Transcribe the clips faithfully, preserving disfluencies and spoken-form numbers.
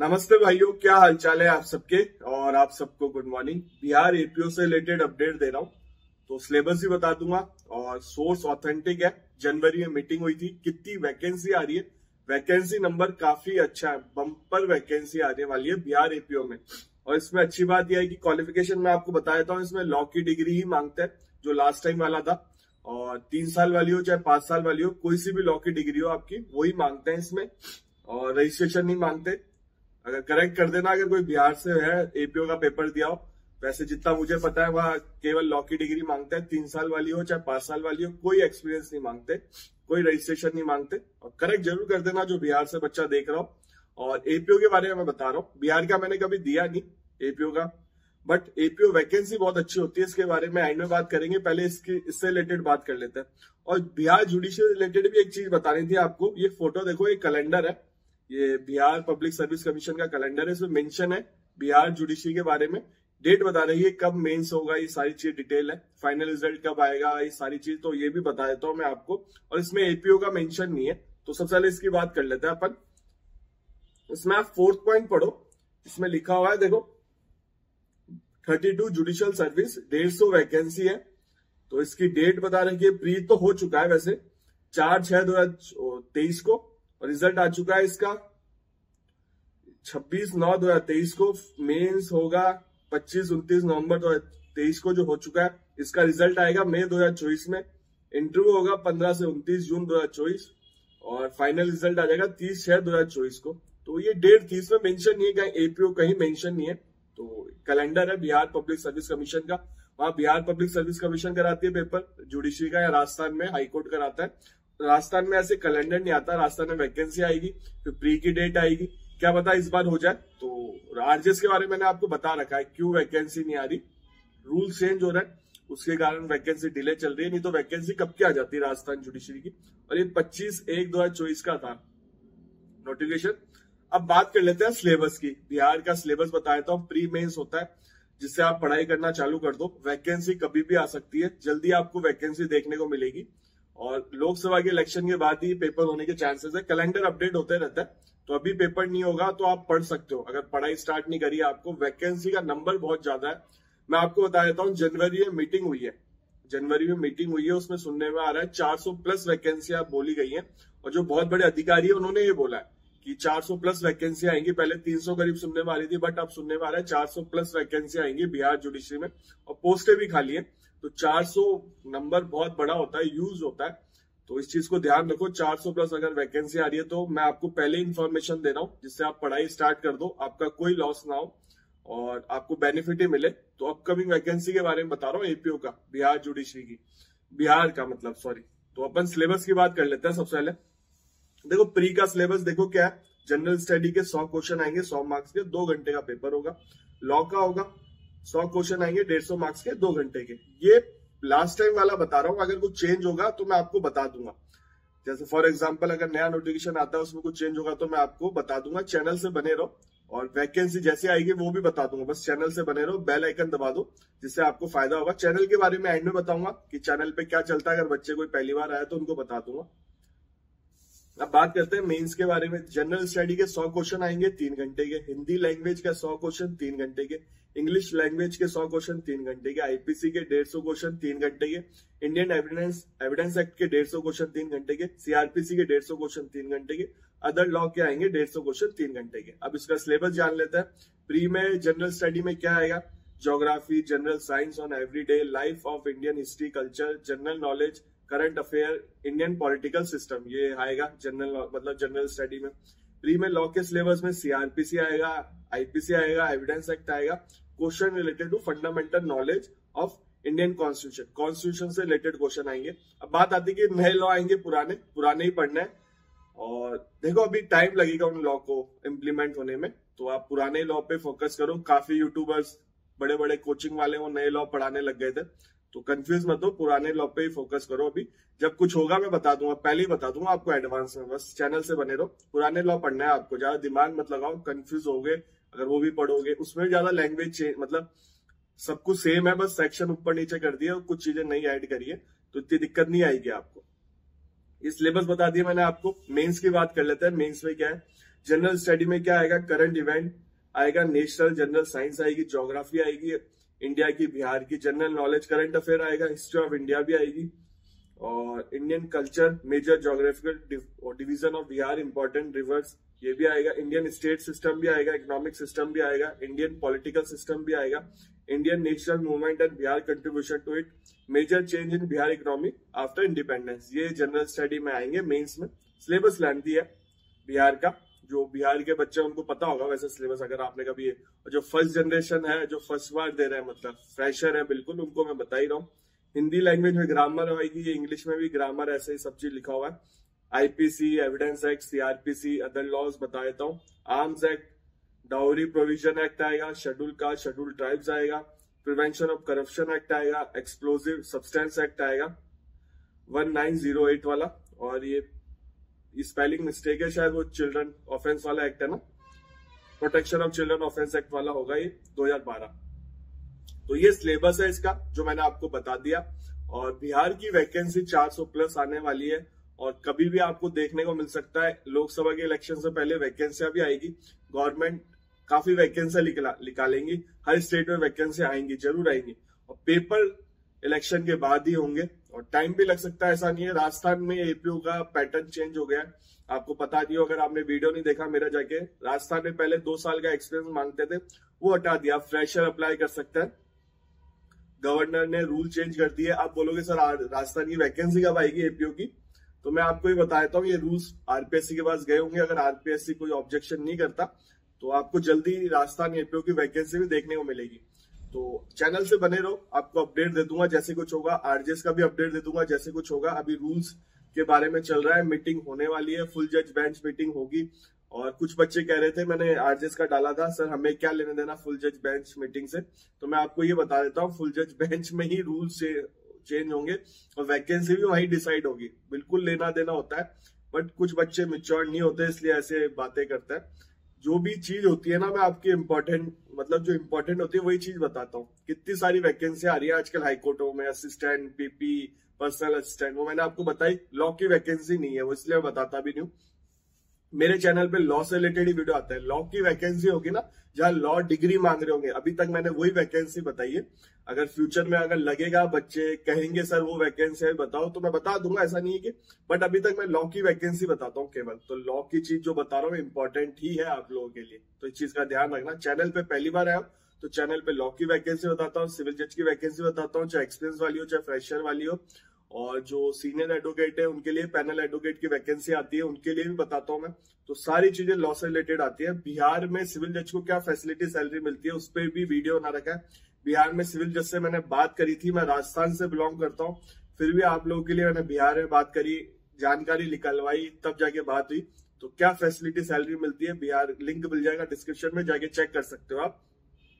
नमस्ते भाइयों, क्या हालचाल है आप सबके। और आप सबको गुड मॉर्निंग। बिहार एपीओ से रिलेटेड अपडेट दे रहा हूँ, तो सिलेबस भी बता दूंगा और सोर्स ऑथेंटिक है। जनवरी में मीटिंग हुई थी, कितनी वैकेंसी आ रही है, वैकेंसी नंबर काफी अच्छा है, बम्पर वैकेंसी आने वाली है बिहार एपीओ में। और इसमें अच्छी बात यह है कि क्वालिफिकेशन मैं आपको बता देता हूँ, इसमें लॉ की डिग्री ही मांगते हैं जो लास्ट टाइम वाला था। और तीन साल वाली हो चाहे पांच साल वाली हो, कोई सी भी लॉ की डिग्री हो आपकी, वही मांगते हैं इसमें। और रजिस्ट्रेशन नहीं मांगते। अगर करेक्ट कर देना अगर कोई बिहार से है, एपीओ का पेपर दिया हो। वैसे जितना मुझे पता है वहाँ केवल लॉ की डिग्री मांगते हैं, तीन साल वाली हो चाहे पांच साल वाली हो, कोई एक्सपीरियंस नहीं मांगते, कोई रजिस्ट्रेशन नहीं मांगते। और करेक्ट जरूर कर देना जो बिहार से बच्चा देख रहा हो। और एपीओ के बारे में मैं बता रहा हूँ, बिहार का मैंने कभी दिया नहीं एपीओ का, बट एपीओ वैकेंसी बहुत अच्छी होती है। इसके बारे में एंड में बात करेंगे, पहले इसकी इससे रिलेटेड बात कर लेते हैं। और बिहार जुडिशियल रिलेटेड भी एक चीज बतानी थी आपको। ये फोटो देखो, ये कैलेंडर है, ये बिहार पब्लिक सर्विस कमीशन का कैलेंडर है। इसमें मेंशन है बिहार जुडिशरी के बारे में, डेट बता रही है कब मेंस होगा, ये सारी चीज डिटेल है। फाइनल रिजल्ट कब आएगा, ये सारी चीज तो ये भी बता देता हूं मैं आपको। और इसमें एपीओ का मेंशन नहीं है, तो सबसे पहले इसकी बात कर लेते हैं अपन। इसमें आप फोर्थ पॉइंट पढ़ो, इसमें लिखा हुआ है देखो, थर्टी टू जुडिशियल सर्विस, डेढ़ सौ वैकेंसी है। तो इसकी डेट बता रखी है, प्री तो हो चुका है वैसे, चार छह दो हजार तेईस को, और रिजल्ट आ चुका है इसका छब्बीस नौ दो हजार तेईस को। मेंस होगा पच्चीस उनतीस नवंबर दो हजार तेईस को, जो हो चुका है। इसका रिजल्ट आएगा मई दो हजार चौबीस में। इंटरव्यू होगा पंद्रह से उनतीस जून दो हजार चौबीस, और फाइनल रिजल्ट आ जाएगा तीस छह दो हजार चौबीस को। तो ये डेट थी, इसमें मेंशन नहीं है, कहीं एपीओ कहीं मेंशन नहीं है। तो कैलेंडर है बिहार पब्लिक सर्विस कमीशन का, वहां बिहार पब्लिक सर्विस कमीशन कराती है पेपर जुडिशरी का, या राजस्थान में हाईकोर्ट कराता है। राजस्थान में ऐसे कैलेंडर नहीं आता, राजस्थान में वैकेंसी आएगी, फिर प्री की डेट आएगी, क्या पता इस बार हो जाए। तो आरजेएस के बारे में मैंने आपको बता रखा है क्यों वैकेंसी नहीं आ रही, रूल चेंज हो रहा है, उसके कारण वैकेंसी डिले चल रही है। नहीं तो वैकेंसी कब की आ जाती है राजस्थान जुडिशरी की। और ये पच्चीस एक दो हजार चौबीस का था नोटिफिकेशन। अब बात कर लेते हैं सिलेबस की। बिहार का सिलेबस बता देता हूँ। प्री मेंस होता है, जिससे आप पढ़ाई करना चालू कर दो। वैकेंसी कभी भी आ सकती है, जल्दी आपको वैकेंसी देखने को मिलेगी। और लोकसभा के इलेक्शन के बाद ही पेपर होने के चांसेस है। कैलेंडर अपडेट होते रहता है, तो अभी पेपर नहीं होगा तो आप पढ़ सकते हो। अगर पढ़ाई स्टार्ट नहीं करी आपको, वैकेंसी का नंबर बहुत ज्यादा है। मैं आपको बता देता हूँ, जनवरी में मीटिंग हुई है, जनवरी में मीटिंग हुई है, उसमें सुनने में आ रहा है चार सौ प्लस वैकेंसियां बोली गई है। और जो बहुत बड़े अधिकारी है उन्होंने ये बोला है कि चार सौ प्लस वैकेंसी आएंगी। पहले तीन सौ करीब सुनने में आ रही थी, बट अब सुनने में आ रहा है चार सौ प्लस वैकेंसी आएंगी बिहार जुडिशरी में। और पोस्टें भी खाली है, तो चार सौ नंबर बहुत बड़ा होता है, यूज होता है। तो इस चीज को ध्यान रखो, चार सौ प्लस अगर वैकेंसी आ रही है तो मैं आपको पहले इन्फॉर्मेशन दे रहा हूँ, जिससे आप पढ़ाई स्टार्ट कर दो, आपका कोई लॉस ना हो और आपको बेनिफिट ही मिले। तो अपकमिंग वैकेंसी के बारे में बता रहा हूँ एपीओ का, बिहार जुडिशरी की, बिहार का मतलब सॉरी। तो अपन सिलेबस की बात कर लेते हैं। सबसे पहले देखो प्री का सिलेबस देखो क्या है। जनरल स्टडी के सौ क्वेश्चन आएंगे, सौ मार्क्स के, दो घंटे का पेपर होगा। लॉ का होगा सौ क्वेश्चन आएंगे, डेढ़ सौ मार्क्स के, दो घंटे के। ये लास्ट टाइम वाला बता रहा हूँ, अगर कुछ चेंज होगा तो मैं आपको बता दूंगा। जैसे फॉर एग्जांपल अगर नया नोटिफिकेशन आता है उसमें कुछ चेंज होगा तो मैं आपको बता दूंगा। चैनल से बने रहो, और वैकेंसी जैसे आएगी वो भी बता दूंगा। बस चैनल से बने रहो, बेल आइकन दबा दो, जिससे आपको फायदा होगा। चैनल के बारे में एंड में बताऊंगा कि चैनल पे क्या चलता है। अगर बच्चे कोई पहली बार आया तो उनको बता दूंगा। अब बात करते हैं मेंस के बारे में। जनरल स्टडी के सौ क्वेश्चन आएंगे, तीन घंटे के। हिंदी लैंग्वेज का सौ क्वेश्चन, तीन घंटे के। इंग्लिश लैंग्वेज के सौ क्वेश्चन, तीन घंटे के। आईपीसी के डेढ़ सौ क्वेश्चन, तीन घंटे के। इंडियन एविडेंस एविडेंस एक्ट के डेढ़ सौ क्वेश्चन, तीन घंटे के। सीआरपीसी के डेढ़ सौ क्वेश्चन, तीन घंटे के। अदर लॉ के आएंगे डेढ़ सौ क्वेश्चन, तीन घंटे के। अब इसका सिलेबस जान लेते हैं। प्री में जनरल स्टडी में क्या आएगा, geography, general science on everyday life of Indian history culture, general knowledge, current affair, Indian political system, ये आएगा जनरल मतलब जनरल स्टडी में। प्री में लॉ के सिलेबस में सीआरपीसी आएगा, आईपीसी आएगा, एविडेंस एक्ट आएगा, question related to fundamental knowledge of Indian constitution, constitution से रिलेटेड क्वेश्चन आएंगे। अब बात आती है कि नए लॉ आएंगे, पुराने पुराने ही पढ़ना है। और देखो अभी टाइम लगेगा उन लॉ को इम्प्लीमेंट होने में, तो आप पुराने लॉ पे फोकस करो। काफी यूट्यूबर्स, बड़े बड़े कोचिंग वाले वो नए लॉ पढ़ाने लग गए थे, तो कंफ्यूज मत हो, पुराने लॉ पे ही फोकस करो। अभी जब कुछ होगा मैं बता दूंगा, पहले ही बता दूंगा आपको एडवांस में। बस चैनल से बने रहो, पुराने लॉ पढ़ना है आपको, ज्यादा दिमाग मत लगाओ, कंफ्यूज होगे अगर वो भी पढ़ोगे। उसमें ज्यादा लैंग्वेज चेंज, मतलब सब कुछ सेम है, बस सेक्शन ऊपर नीचे कर दिया, कुछ चीजें नई ऐड करी है, तो इतनी दिक्कत नहीं आएगी आपको। ये सिलेबस बता दिया मैंने आपको। मेंस की बात कर लेते हैं। मेंस में क्या है, जनरल स्टडी में क्या आएगा, करंट इवेंट आएगा, नेशनल जनरल साइंस आएगी, ज्योग्राफी आएगी इंडिया की, बिहार की, जनरल नॉलेज, करंट अफेयर आएगा, हिस्ट्री ऑफ इंडिया भी आएगी, और Indian culture, major geographical division of Bihar, important rivers, ये भी आएगा, इंडियन स्टेट सिस्टम भी आएगा, इकोनॉमिक सिस्टम भी आएगा, इंडियन पॉलिटिकल सिस्टम भी आएगा, Indian national movement and Bihar contribution to it, major change in Bihar economy after independence, ये जनरल स्टडी में आएंगे मेंस में। सिलेबस लेंथी है बिहार का, जो बिहार के बच्चे उनको पता होगा वैसे सिलेबस, अगर आपने कभी, जो फर्स्ट जनरेशन है, जो फर्स्ट बार दे रहे हैं, मतलब फ्रेशर है बिल्कुल, उनको मैं बता ही रहा हूँ। हिंदी लैंग्वेज में ग्रामर आएगी, ये इंग्लिश में भी ग्रामर, ऐसे ही सब चीज लिखा हुआ है। IPC, evidence act, CrPC, other laws बता देता हूँ, arms act, dowry provision act आएगा, शेड्यूल कास्ट, शेड्यूल ट्राइब्स आएगा, प्रिवेंशन ऑफ करप्शन एक्ट आएगा, एक्सप्लोजिव सब्सटेंस एक्ट आएगा वन नाइन जीरो एट वाला, और ये स्पेलिंग मिस्टेक है शायद, वो चिल्ड्रन ऑफेंस वाला एक्ट है ना, protection of children offence act वाला होगा ये दो हजार बारह। तो ये सिलेबस है इसका जो मैंने आपको बता दिया। और बिहार की वैकेंसी चार सौ प्लस आने वाली है, और कभी भी आपको देखने को मिल सकता है, लोकसभा के इलेक्शन से पहले वैकेंसियां भी आएगी, गवर्नमेंट काफी वैकेंसियां निकालेंगी, हर स्टेट में वैकेंसी आएंगी, जरूर आएंगी, और पेपर इलेक्शन के बाद ही होंगे, और टाइम भी लग सकता है, ऐसा नहीं है। राजस्थान में एपीओ का पैटर्न चेंज हो गया है, आपको बता दिया, अगर आपने वीडियो नहीं देखा मेरा जाके, राजस्थान में पहले दो साल का एक्सपीरियंस मांगते थे, वो हटा दिया, फ्रेशर अप्लाई कर सकते हैं, गवर्नर ने रूल चेंज कर दिए। आप बोलोगे सर राजस्थान की वैकेंसी कब आएगी एपीओ की, तो मैं आपको ही बता देता हूँ, ये रूल्स आरपीएससी के पास गए होंगे, अगर आरपीएससी कोई ऑब्जेक्शन नहीं करता तो आपको जल्दी राजस्थान एपीओ की वैकेंसी भी देखने को मिलेगी। तो चैनल से बने रहो, आपको अपडेट दे दूंगा जैसे कुछ होगा, आरजेएस का भी अपडेट दे दूंगा जैसे कुछ होगा। अभी रूल्स के बारे में चल रहा है, मीटिंग होने वाली है, फुल जज बेंच मीटिंग होगी, और कुछ बच्चे कह रहे थे, मैंने आरजेएस का डाला था, सर हमें क्या लेने देना फुल जज बेंच मीटिंग से, तो मैं आपको ये बता देता हूँ, फुल जज बेंच में ही रूल्स से चेंज होंगे और वैकेंसी भी वहीं डिसाइड होगी, बिल्कुल लेना देना होता है, बट कुछ बच्चे मैच्योर नहीं होते इसलिए ऐसे बातें करते हैं। जो भी चीज होती है ना, मैं आपकी इंपॉर्टेंट, मतलब जो इंपॉर्टेंट होती है वही चीज बताता हूँ। कितनी सारी वैकेंसी आ रही है आजकल हाईकोर्टों में, असिस्टेंट, पीपी, पर्सनल असिस्टेंट, वो मैंने आपको बताई, लॉ की वैकेंसी नहीं है वो, इसलिए मैं बताता भी नहीं हूँ। मेरे चैनल पे लॉ से रिलेटेड ही वीडियो आता है, लॉ की वैकेंसी होगी ना, जहां लॉ डिग्री मांग रहे होंगे, अभी तक मैंने वही वैकेंसी बताई है। अगर फ्यूचर में अगर लगेगा, बच्चे कहेंगे सर वो वैकेंसी है बताओ, तो मैं बता दूंगा, ऐसा नहीं है कि, बट अभी तक मैं लॉ की वैकेंसी बताता हूँ केवल। तो लॉ की चीज जो बता रहा हूँ इंपॉर्टेंट ही है आप लोगों के लिए, तो इस चीज का ध्यान रखना। चैनल पे पहली बार आया तो चैनल पे लॉ की वैकेंसी बताता हूँ, सिविल जज की वैकेंसी बताता हूँ, चाहे एक्सपीरियंस वाली हो चाहे फ्रेशर वाली हो, और जो सीनियर एडवोकेट है उनके लिए पैनल एडवोकेट की वैकेंसी आती है, उनके लिए भी बताता हूं मैं। तो सारी चीजें लॉ से रिलेटेड आती है। बिहार में सिविल जज को क्या फैसिलिटी सैलरी मिलती है, उस पर भी वीडियो बना रखा है। बिहार में सिविल जज से मैंने बात करी थी, मैं राजस्थान से बिलोंग करता हूँ, फिर भी आप लोगों के लिए मैंने बिहार में बात करी, जानकारी निकलवाई, तब जाके बात हुई। तो क्या फैसिलिटी सैलरी मिलती है बिहार, लिंक मिल जाएगा डिस्क्रिप्शन में, जाके चेक कर सकते हो आप।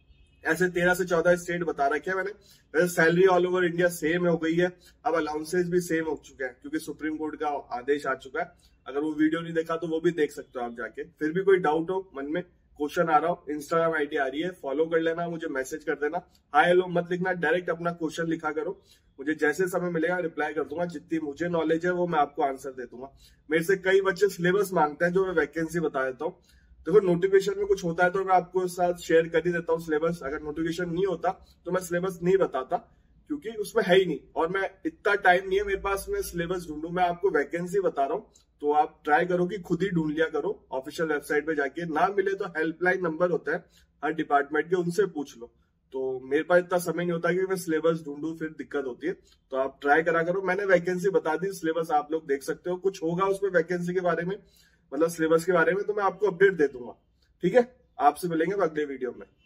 ऐसे तेरह से चौदह स्टेट बता रखे हैं मैंने। वैसे salary all over India same हो गई है, अब अलाउंसेज भी सेम हो चुके हैं क्योंकि सुप्रीम कोर्ट का आदेश आ चुका है। अगर वो वीडियो नहीं देखा तो वो भी देख सकते हो आप जाके। फिर भी कोई डाउट हो मन में, क्वेश्चन आ रहा हो, इंस्टाग्राम आईडी आ रही है, फॉलो कर लेना, मुझे मैसेज कर देना, हाय हेलो मत लिखना, डायरेक्ट अपना क्वेश्चन लिखा करो, मुझे जैसे समय मिलेगा रिप्लाई कर दूंगा। जितनी मुझे नॉलेज है वो मैं आपको आंसर दे दूंगा। मेरे से कई बच्चे सिलेबस मांगते हैं जो मैं वैकेंसी बता देता हूँ। देखो नोटिफिकेशन में कुछ होता है तो मैं आपको साथ शेयर कर ही देता हूँ सिलेबस, अगर नोटिफिकेशन नहीं होता तो मैं सिलेबस नहीं बताता क्योंकि उसमें है ही नहीं, और मैं इतना टाइम नहीं है मेरे पास मैं सिलेबस ढूंढूं। मैं आपको वैकेंसी बता रहा हूँ तो आप ट्राई करो कि खुद ही ढूंढ लिया करो ऑफिशियल वेबसाइट पे जाके, ना मिले तो हेल्पलाइन नंबर होता है हर डिपार्टमेंट के, उनसे पूछ लो। तो मेरे पास इतना समय नहीं होता कि मैं सिलेबस ढूंढूं, फिर दिक्कत होती है। तो आप ट्राई करा करो, मैंने वैकेंसी बता दी, सिलेबस आप लोग देख सकते हो, कुछ होगा उसमें वैकेंसी के बारे में, मतलब सिलेबस के बारे में, तो मैं आपको अपडेट दे दूंगा। ठीक है, आपसे मिलेंगे अगले वीडियो में।